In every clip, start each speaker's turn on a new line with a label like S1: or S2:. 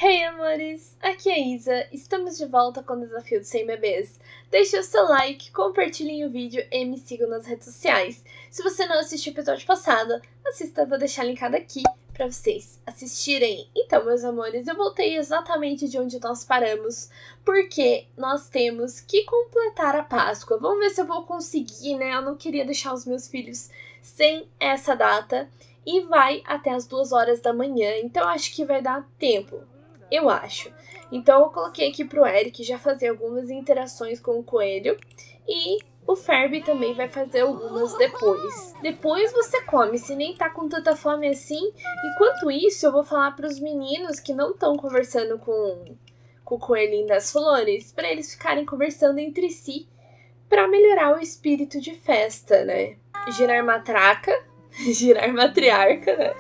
S1: Hey amores, aqui é a Isa, estamos de volta com o desafio de 100 bebês. Deixe o seu like, compartilhem o vídeo e me sigam nas redes sociais. Se você não assistiu o episódio passado, assista, vou deixar linkado aqui pra vocês assistirem. Então, meus amores, eu voltei exatamente de onde nós paramos, porque nós temos que completar a Páscoa. Vamos ver se eu vou conseguir, né? Eu não queria deixar os meus filhos sem essa data. E vai até as 2 horas da manhã, então eu acho que vai dar tempo. Eu acho. Então eu coloquei aqui pro Eric já fazer algumas interações com o coelho. E o Ferb também vai fazer algumas depois. Depois você come, se nem tá com tanta fome assim. Enquanto isso, eu vou falar pros meninos que não estão conversando com o coelhinho das flores, para eles ficarem conversando entre si, para melhorar o espírito de festa, né? Girar matraca, girar matriarca, né?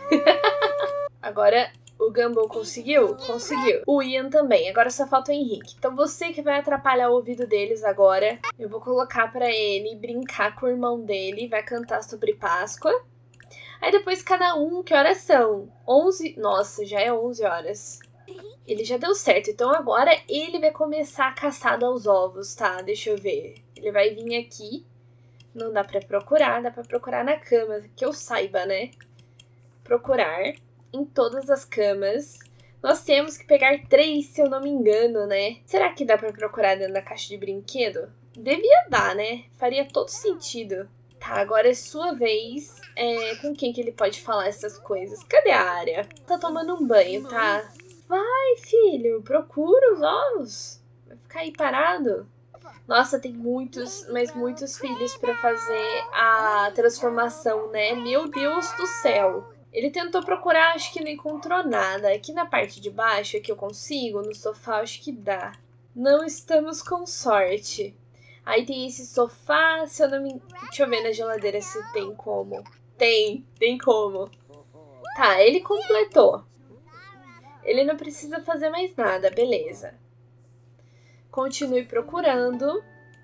S1: Agora... O Gumball conseguiu? Conseguiu. O Ian também. Agora só falta o Henrique. Então você que vai atrapalhar o ouvido deles agora, eu vou colocar pra ele brincar com o irmão dele. Vai cantar sobre Páscoa. Aí depois cada um, que horas são? 11... Nossa, já é 11 horas. Ele já deu certo. Então agora ele vai começar a caçada aos ovos, tá? Deixa eu ver. Ele vai vir aqui. Não dá pra procurar. Dá pra procurar na cama. Que eu saiba, né? Procurar em todas as camas. Nós temos que pegar 3, se eu não me engano, né? Será que dá pra procurar dentro da caixa de brinquedo? Devia dar, né? Faria todo sentido. Tá, agora é sua vez. Com quem que ele pode falar essas coisas? Cadê a área? Tá tomando um banho, tá? Vai, filho, procura os ovos. Vai ficar aí parado. Nossa, tem muitos, mas muitos filhos pra fazer a transformação, né? Meu Deus do céu. Ele tentou procurar, acho que não encontrou nada. Aqui na parte de baixo é que eu consigo, no sofá acho que dá. Não estamos com sorte. Aí tem esse sofá, se eu não me... Deixa eu ver na geladeira se tem como. Tem como. Tá, ele completou. Ele não precisa fazer mais nada, beleza. Continue procurando.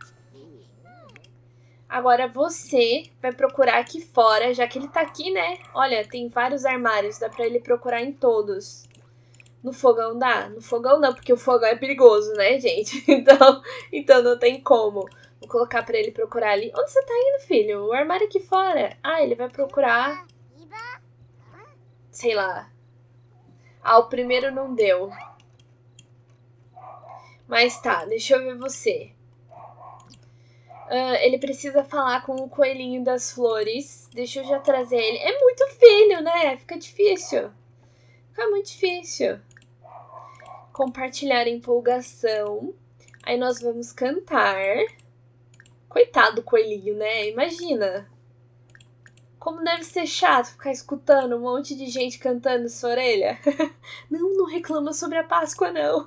S1: Agora você vai procurar aqui fora, já que ele tá aqui, né? Olha, tem vários armários, dá pra ele procurar em todos. No fogão dá? No fogão não, porque o fogão é perigoso, né, gente? Então não tem como. Vou colocar pra ele procurar ali. Onde você tá indo, filho? O armário aqui fora. Ah, ele vai procurar... Sei lá. Ah, o primeiro não deu. Mas tá, deixa eu ver você. Ele precisa falar com o coelhinho das flores. Deixa eu já trazer ele. É muito filho, né? Fica difícil. Fica muito difícil. Compartilhar empolgação. Aí nós vamos cantar. Coitado do coelhinho, né? Imagina. Como deve ser chato ficar escutando um monte de gente cantando sua orelha. Não reclama sobre a Páscoa, não.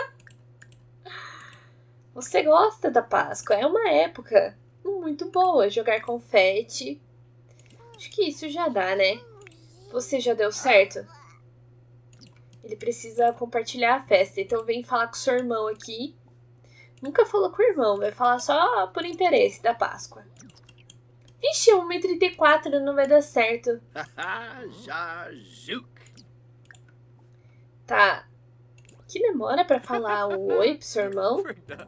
S1: Você gosta da Páscoa, é uma época muito boa, jogar confete. Acho que isso já dá, né? Você já deu certo? Ele precisa compartilhar a festa, então vem falar com seu irmão aqui. Nunca falou com o irmão, vai falar só por interesse da Páscoa. Vixe, 1,34 m, não vai dar certo. Tá. Que demora pra falar o oi pro seu irmão?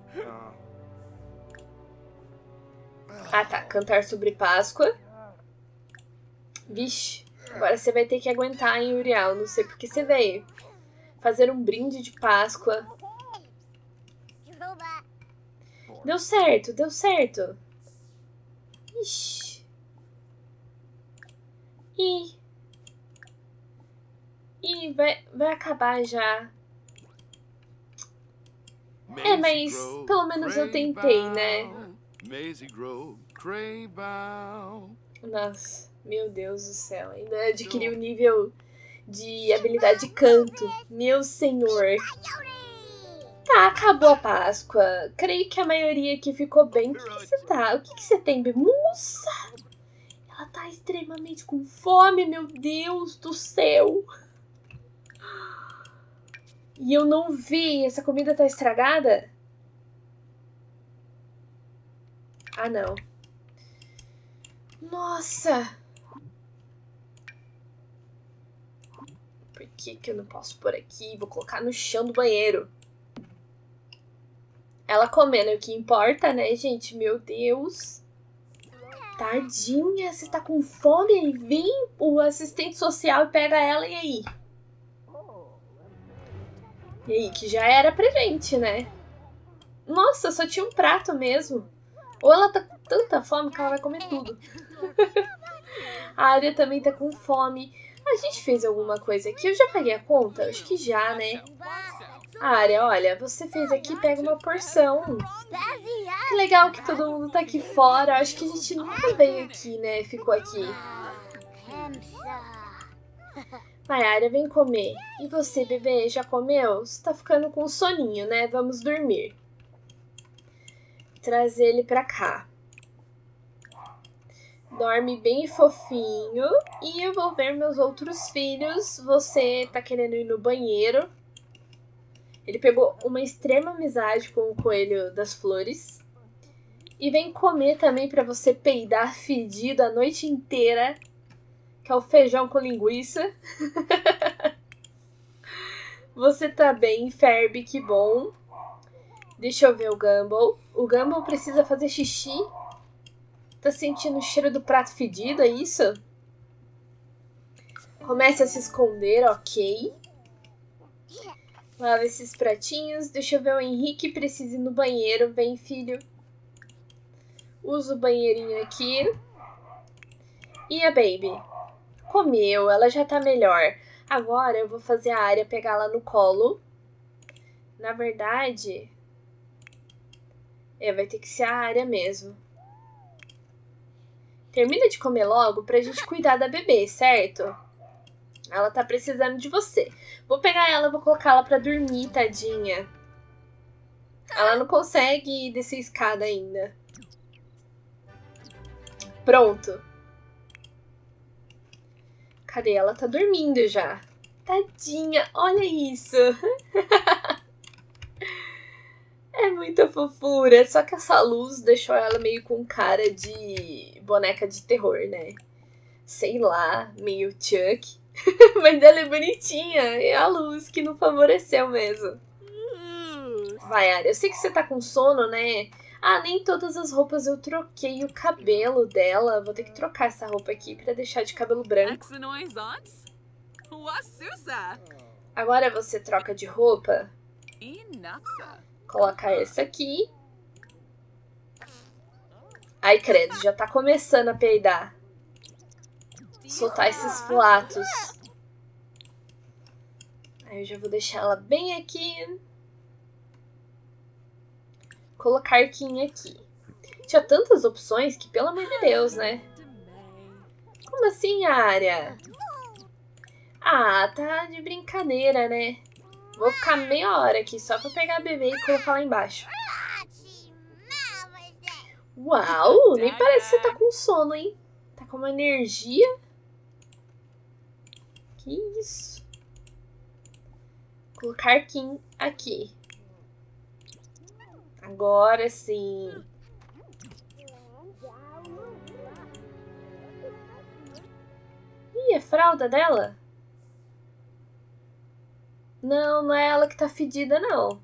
S1: Ah, tá. Cantar sobre Páscoa. Vixe. Agora você vai ter que aguentar, hein, Uriel? Não sei porque você veio. Fazer um brinde de Páscoa. Deu certo, deu certo. Ixi. Ih, vai acabar já. Mas pelo menos eu tentei, né? Nossa, meu Deus do céu. Ainda adquiri o nível de habilidade de canto. Meu senhor. Tá, acabou a Páscoa. Creio que a maioria aqui ficou bem. O que você tá? O que você tem, bebê? Nossa! Ela tá extremamente com fome, meu Deus do céu. E eu não vi. Essa comida tá estragada? Ah, não. Nossa! Por que eu não posso pôr aqui? Vou colocar no chão do banheiro. Ela comendo é o que importa, né, gente? Meu Deus. Tadinha, você tá com fome? Vem o assistente social e pega ela, e aí? E aí, que já era pra gente, né? Nossa, só tinha um prato mesmo. Ou ela tá com tanta fome que ela vai comer tudo. A Arya também tá com fome. A gente fez alguma coisa aqui? Eu já paguei a conta? Acho que já, né? Arya, olha, você fez aqui, pega uma porção. Que legal que todo mundo tá aqui fora. Acho que a gente nunca veio aqui, né? Ficou aqui. Vai, Arya, vem comer. E você, bebê, já comeu? Você tá ficando com soninho, né? Vamos dormir. Traz ele pra cá. Dorme bem fofinho. E eu vou ver meus outros filhos. Você tá querendo ir no banheiro. Ele pegou uma extrema amizade com o coelho das flores. E vem comer também pra você peidar fedido a noite inteira. Que é o feijão com linguiça. Você tá bem, Ferb, que bom. Deixa eu ver o Gumball. O Gumball precisa fazer xixi. Tá sentindo o cheiro do prato fedido, é isso? Comece a se esconder, ok. Lava esses pratinhos. Deixa eu ver o Henrique precisa ir no banheiro. Vem, filho. Usa o banheirinho aqui. E a Baby? Comeu, ela já tá melhor. Agora eu vou fazer a Arya pegar ela no colo. Na verdade... vai ter que ser a Arya mesmo. Termina de comer logo pra gente cuidar da bebê, certo? Ela tá precisando de você. Vou pegar ela, vou colocar ela pra dormir, tadinha. Ela não consegue descer a escada ainda. Pronto. Cadê? Ela tá dormindo já. Tadinha, olha isso. É muita fofura. Só que essa luz deixou ela meio com cara de boneca de terror, né? Sei lá, meio Chuck. Mas ela é bonitinha. É a luz que não favoreceu mesmo. Vai, Arya. Eu sei que você tá com sono, né? Ah, nem todas as roupas eu troquei o cabelo dela. Vou ter que trocar essa roupa aqui pra deixar de cabelo branco. Agora você troca de roupa. Colocar essa aqui. Ai, credo, já tá começando a peidar. Soltar esses flatos. Aí eu já vou deixar ela bem aqui. Colocar Kim aqui. Tinha tantas opções que, pelo amor de Deus, né? Como assim, Arya? Ah, tá de brincadeira, né? Vou ficar meia hora aqui só pra pegar a bebê e colocar lá embaixo. Uau, nem parece que você tá com sono, hein? Tá com uma energia. Que isso? Colocar Kim aqui. Agora sim. Ih, a fralda dela? Não, não é ela que tá fedida, não.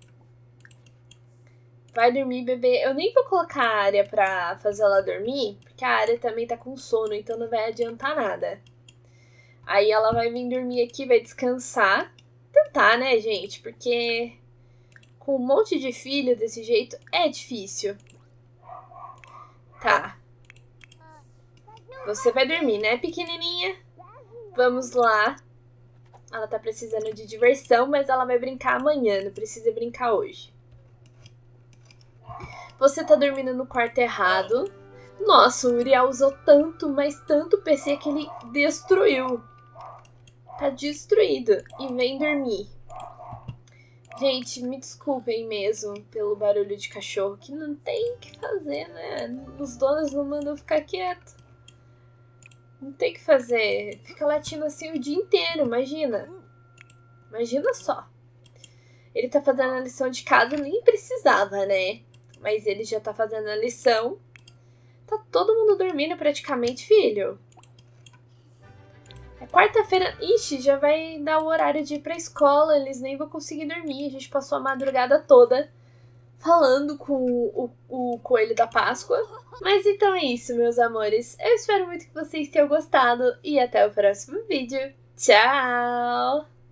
S1: Vai dormir, bebê. Eu nem vou colocar a Arya pra fazer ela dormir, porque a Arya também tá com sono, então não vai adiantar nada. Aí ela vai vir dormir aqui, vai descansar. Tentar, né, gente? Porque com um monte de filho desse jeito é difícil. Tá. Você vai dormir, né, pequenininha? Vamos lá. Ela tá precisando de diversão, mas ela vai brincar amanhã, não precisa brincar hoje. Você tá dormindo no quarto errado. Nossa, o Uriel usou tanto, mas tanto PC que ele destruiu. Tá destruído. E vem dormir. Gente, me desculpem mesmo pelo barulho de cachorro, que não tem o que fazer, né? Os donos não mandam ficar quieto. Não tem o que fazer. Fica latindo assim o dia inteiro, imagina. Imagina só. Ele tá fazendo a lição de casa, nem precisava, né? Mas ele já tá fazendo a lição. Tá todo mundo dormindo praticamente, filho. É quarta-feira, ixi, já vai dar o horário de ir pra escola, eles nem vão conseguir dormir. A gente passou a madrugada toda falando com o coelho da Páscoa. Mas então é isso, meus amores. Eu espero muito que vocês tenham gostado e até o próximo vídeo. Tchau!